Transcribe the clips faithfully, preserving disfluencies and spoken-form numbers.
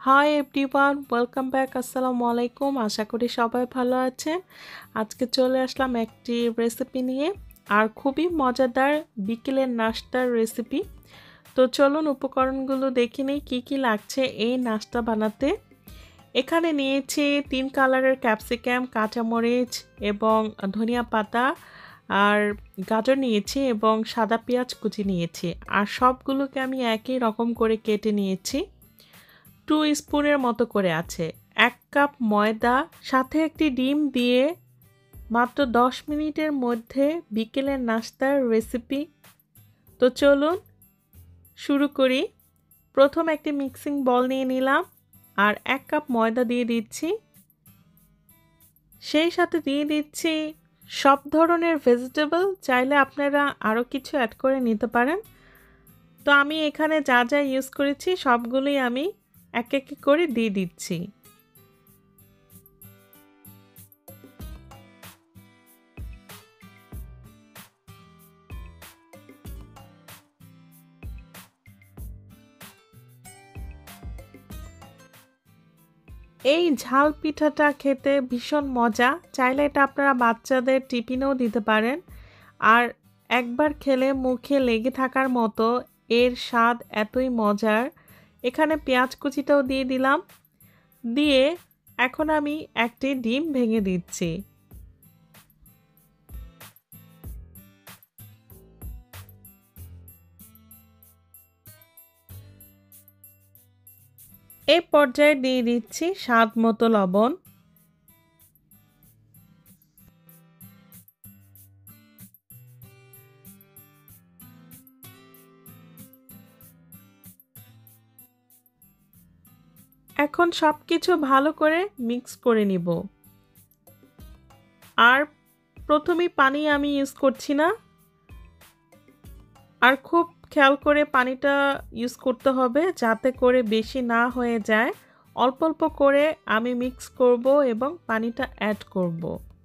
Hi everyone, welcome back. আসসালামু আলাইকুম। আশা করি সবাই ভালো আছেন। আজকে চলে আসলাম একটি রেসিপি নিয়ে, আর খুবই মজাদার বিকেলের নাস্তার রেসিপি। তো চলুন উপকরণগুলো দেখে নিই কী কী লাগছে এই নাস্তা বানাতে। এখানে নিয়েছি তিন কালারের ক্যাপসিকাম, কাঁচামরিচ এবং ধনিয়া পাতা, আর গাজর নিয়েছি এবং সাদা পেঁয়াজ কুচি নিয়েছি। আর সবগুলোকে আমি একই রকম করে কেটে নিয়েছি। টু স্পুনের মতো করে আছে। এক কাপ ময়দা, সাথে একটি ডিম দিয়ে মাত্র দশ মিনিটের মধ্যে বিকেলের নাস্তার রেসিপি। তো চলুন শুরু করি। প্রথম একটি মিক্সিং বল নিয়ে নিলাম আর এক কাপ ময়দা দিয়ে দিচ্ছি। সেই সাথে দিয়ে দিচ্ছি সব ধরনের ভেজিটেবল, চাইলে আপনারা আরও কিছু অ্যাড করে নিতে পারেন। তো আমি এখানে যা যা ইউজ করেছি সবগুলোই আমি এক এক করে দিয়ে দিচ্ছি। এই ঝাল পিঠাটা খেতে ভীষণ মজা। চাইলে এটা আপনারা বাচ্চাদের টিফিনেও দিতে পারেন। আর একবার খেলে মুখে লেগে থাকার মতো, এর স্বাদ এতই মজার। এখানে পেঁয়াজ কুচিটাও দিয়ে দিলাম। দিয়ে এখন আমি একটি ডিম ভেঙে দিচ্ছি। এই পর্যায়ে দিয়ে দিচ্ছি স্বাদ মতো লবণ। এখন সব কিছু ভালো করে মিক্স করে নিব। আর প্রথমেই পানি আমি ইউজ করছি না। আর খুব খেয়াল করে পানিটা ইউজ করতে হবে, যাতে করে বেশি না হয়ে যায়। অল্প অল্প করে আমি মিক্স করব এবং পানিটা অ্যাড করব।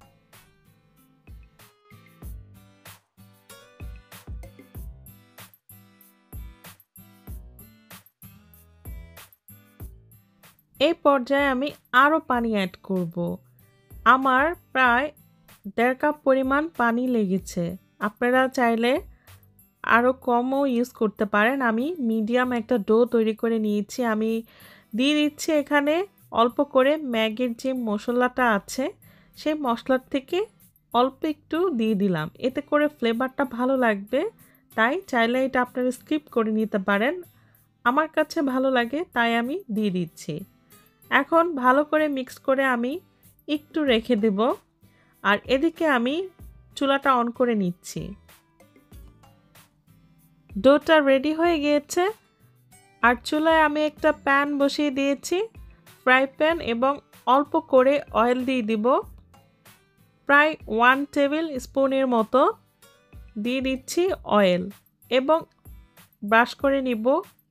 এই পর্যায়ে আমি আরও পানি অ্যাড করব। আমার প্রায় দেড় কাপ পরিমাণ পানি লেগেছে। আপনারা চাইলে আরও কমও ইউজ করতে পারেন। আমি মিডিয়াম একটা ডো তৈরি করে নিয়েছি। আমি দিয়ে দিচ্ছি এখানে অল্প করে ম্যাগির যে মশলাটা আছে, সেই মশলার থেকে অল্প একটু দিয়ে দিলাম। এতে করে ফ্লেভারটা ভালো লাগবে। তাই চাইলে এটা আপনারা স্কিপ করে নিতে পারেন। আমার কাছে ভালো লাগে তাই আমি দিয়ে দিচ্ছি। এখন ভালো করে মিক্স করে আমি একটু রেখে দেব। আর এদিকে আমি চুলাটা অন করে নিচ্ছি। ডোটা রেডি হয়ে গিয়েছে। আর চুলায় আমি একটা প্যান বসিয়ে দিয়েছি, ফ্রাই প্যান, এবং অল্প করে অয়েল দিয়ে দিব। প্রায় ওয়ান টেবিল স্পুনের মতো দিয়ে দিচ্ছি অয়েল, এবং ব্রাশ করে নিব।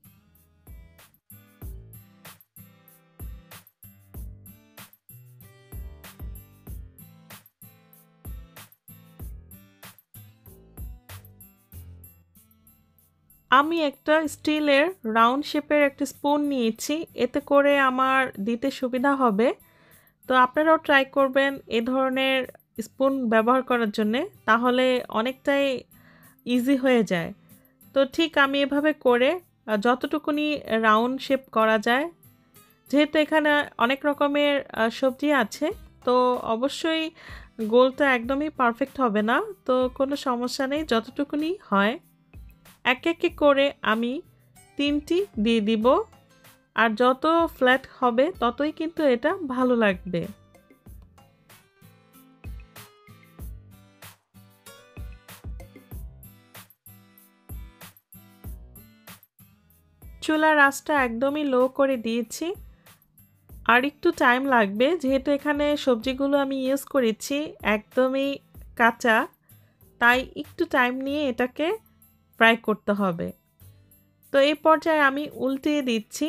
আমি একটা স্টিলের রাউন্ড শেপের একটা স্পুন নিয়েছি, এতে করে আমার দিতে সুবিধা হবে। তো আপনারাও ট্রাই করবেন এ ধরনের স্পুন ব্যবহার করার জন্যে, তাহলে অনেকটাই ইজি হয়ে যায়। তো ঠিক আমি এভাবে করে যতটুকুনি রাউন্ড শেপ করা যায়, যেহেতু এখানে অনেক রকমের সবজি আছে, তো অবশ্যই গোলটা একদমই পারফেক্ট হবে না। তো কোনো সমস্যা নেই, যতটুকুনি হয় এক এক করে আমি তিনটি দিয়ে দিব। আর যত ফ্ল্যাট হবে ততই কিন্তু এটা ভালো লাগবে। চুলার আঁচটা একদমই লো করে দিয়েছি। আর একটু টাইম লাগবে, যেহেতু এখানে সবজিগুলো আমি ইউজ করেছি একদমই কাঁচা, তাই একটু টাইম নিয়ে এটাকে ফ্রাই করতে হবে। তো এই পর্যায়ে আমি উল্টিয়ে দিচ্ছি।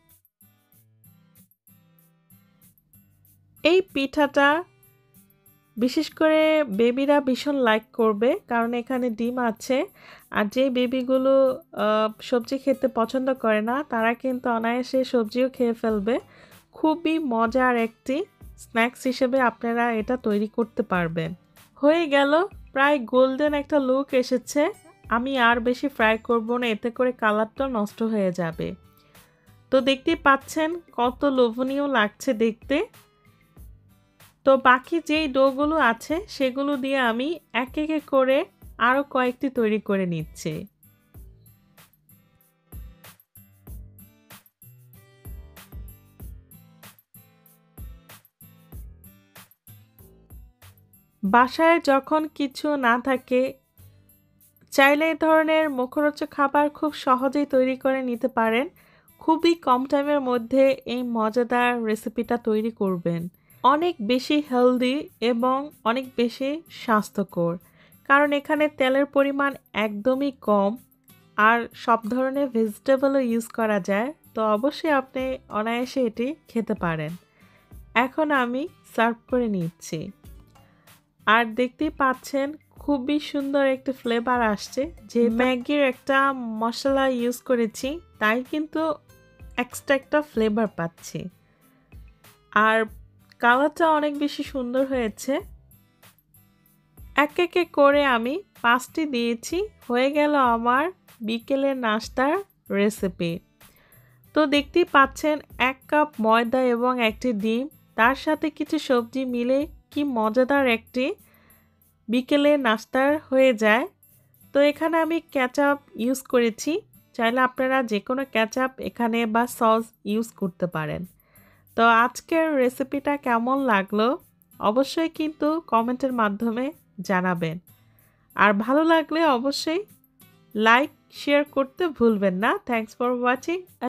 এই পিঠাটা বিশেষ করে বেবিরা ভীষণ লাইক করবে, কারণ এখানে ডিম আছে। আর যেই বেবিগুলো সবজি খেতে পছন্দ করে না তারা কিন্তু অনায়াসে সবজিও খেয়ে ফেলবে। খুবই মজার একটি স্ন্যাক্স হিসেবে আপনারা এটা তৈরি করতে পারবেন। হয়ে গেল, প্রায় গোল্ডেন একটা লুক এসেছে। আমি আর বেশি ফ্রাই করব না, এতে করে কালারটা নষ্ট হয়ে যাবে। তো দেখতেই পাচ্ছেন কত লোভনীয় লাগছে দেখতে। তো বাকি যেই ডোগুলো আছে সেগুলো দিয়ে আমি এক এক করে আরও কয়েকটি তৈরি করে নিচ্ছি। বাসায় যখন কিছু না থাকে, চাইলে এই ধরনের মুখরোচক খাবার খুব সহজেই তৈরি করে নিতে পারেন। খুবই কম টাইমের মধ্যে এই মজাদার রেসিপিটা তৈরি করবেন। অনেক বেশি হেলদি এবং অনেক বেশি স্বাস্থ্যকর, কারণ এখানে তেলের পরিমাণ একদমই কম আর সব ধরনের ভেজিটেবলও ইউজ করা যায়। তো অবশ্যই আপনি অনায়াসে এটি খেতে পারেন। এখন আমি সার্ভ করে নিচ্ছি। আর দেখতেই পাচ্ছেন খুবই সুন্দর একটি ফ্লেভার আসছে। যে ম্যাগির একটা মশলা ইউজ করেছি তাই কিন্তু এক্সট্রা একটা ফ্লেভার পাচ্ছি। আর কালারটা অনেক বেশি সুন্দর হয়েছে। এক একে করে আমি পাঁচটি দিয়েছি। হয়ে গেল আমার বিকেলের নাস্তার রেসিপি। তো দেখতেই পাচ্ছেন এক কাপ ময়দা এবং একটি ডিম, তার সাথে কিছু সবজি মিলে কি মজাদার একটি বিকেলে নাস্তার হয়ে যায়। তো এখানে আমি কেচাপ ইউজ করেছি, চাইলে আপনারা যে কোনো কেচাপ এখানে বা সস ইউজ করতে পারেন। তো আজকের রেসিপিটা কেমন লাগলো অবশ্যই কিন্তু কমেন্টের মাধ্যমে জানাবেন। আর ভালো লাগলে অবশ্যই লাইক শেয়ার করতে ভুলবেন না। Thanks for watching.